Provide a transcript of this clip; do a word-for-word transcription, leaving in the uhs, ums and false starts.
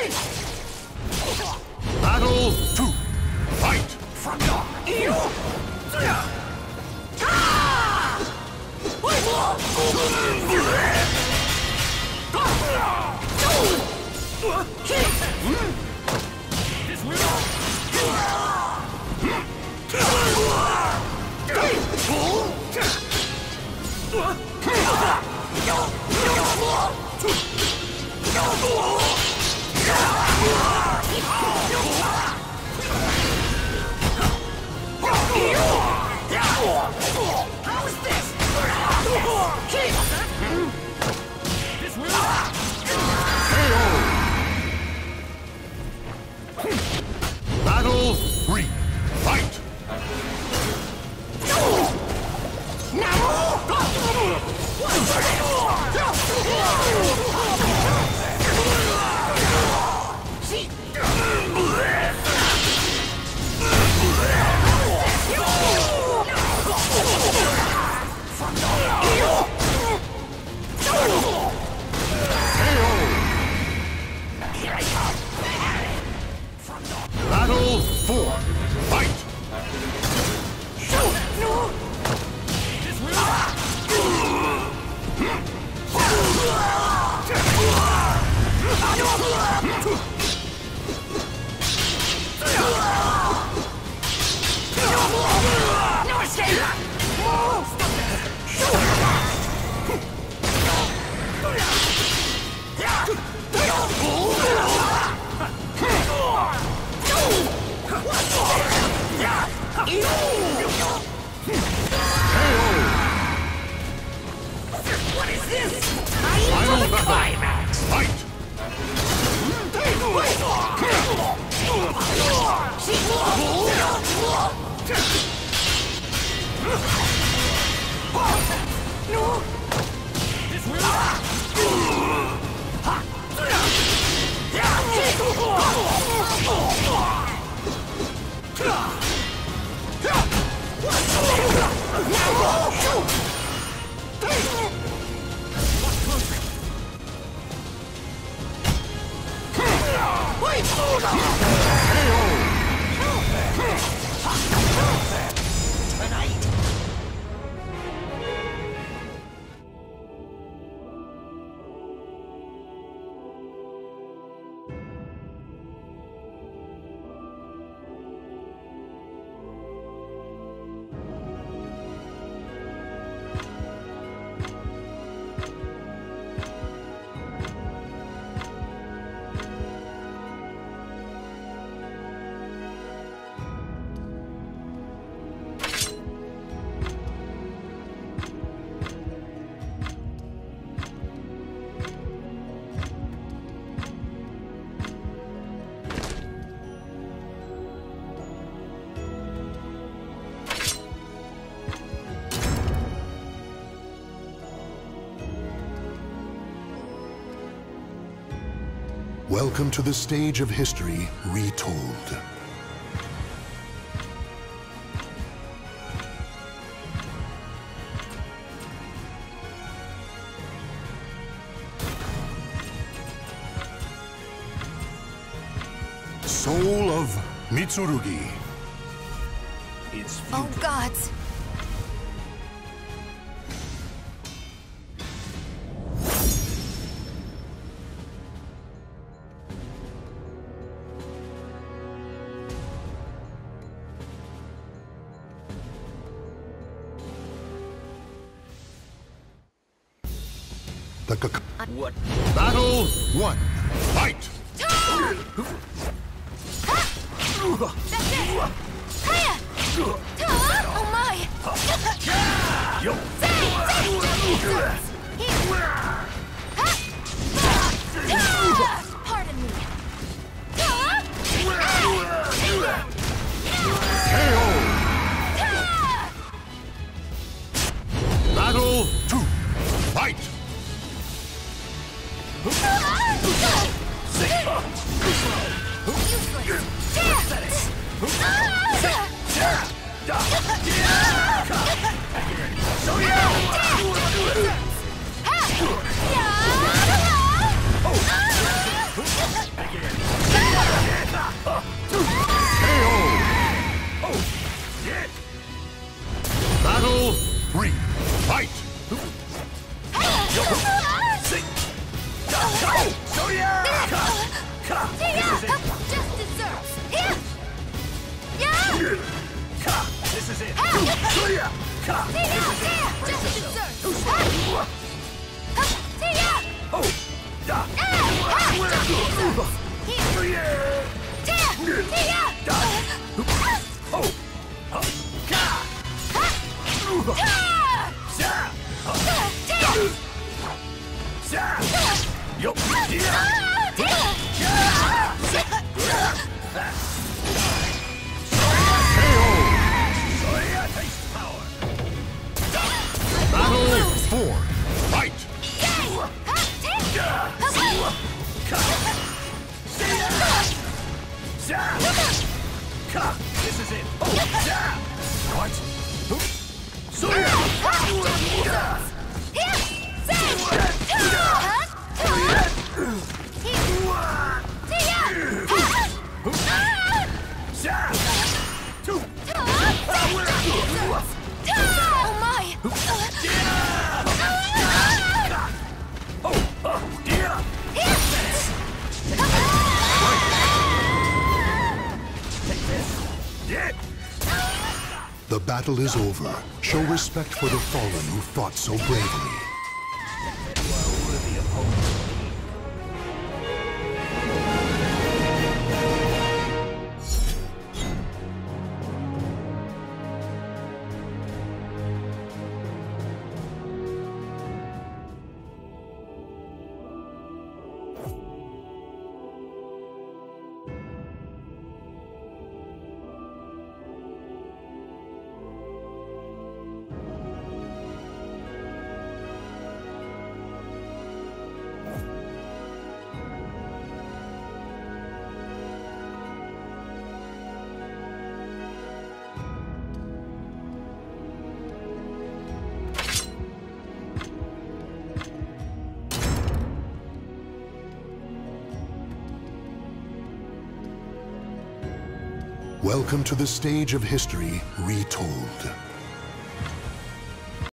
Battle two. Fight! From your How is this? Battle three. Fight! Battle four. Fight! No escape! What is this? Final battle! Climax! Fight! Welcome to the stage of history retold. Soul of Mitsurugi. It's Oh, gods! The Kak- what? Battle one. Fight! That's it! Hiya! Oh my! Yo! Pardon me. K O! Battle two. Fight! Just desserts. Here. Yeah. This is it. Just desserts. Oh, da. Oh, ka. Sa. Sa. Yo. Battle four. Fight! This is it. What? Oh my! The battle is over. Show respect for the fallen who fought so bravely. Welcome to the stage of history retold.